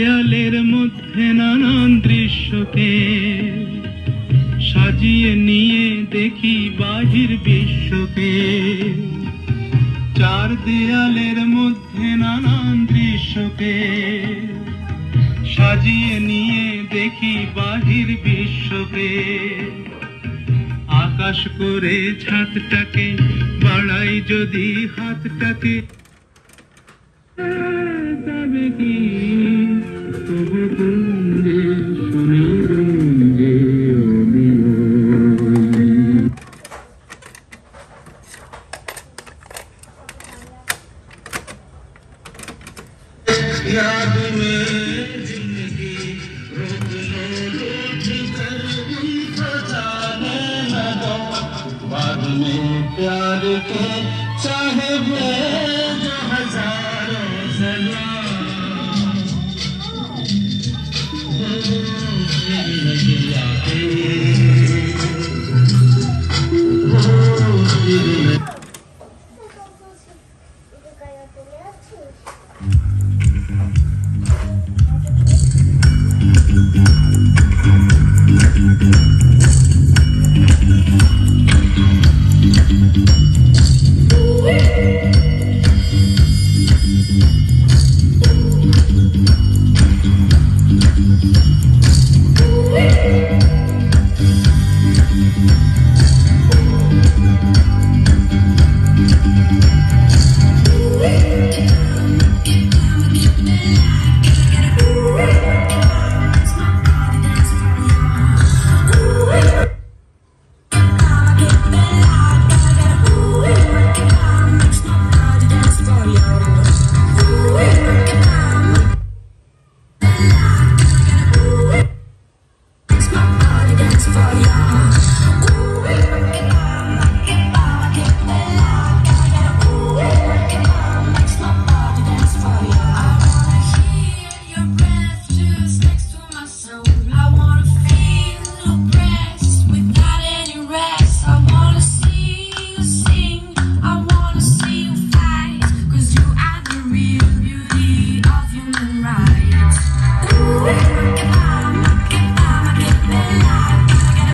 দেয়ালের মধ্যে নানান দৃশ্যকে সাজিয়ে নিয়ে দেখি বাহির বিশ্বকে। চার দেয়ালের মধ্যে নানান দৃশ্যকে সাজিয়ে নিয়ে দেখি বাহির বিশ্বকে। আকাশ করে ছাদটাকে বাড়াই যদি হাতটাকে, তবে কি তবু কুঞ্জে শুনি রুঞ্জে याद में जिंदगी रोक लो रूठ कर उनको जाने न दो। बाद में प्यार के चाहे वे जो हजारों सलाम, for you.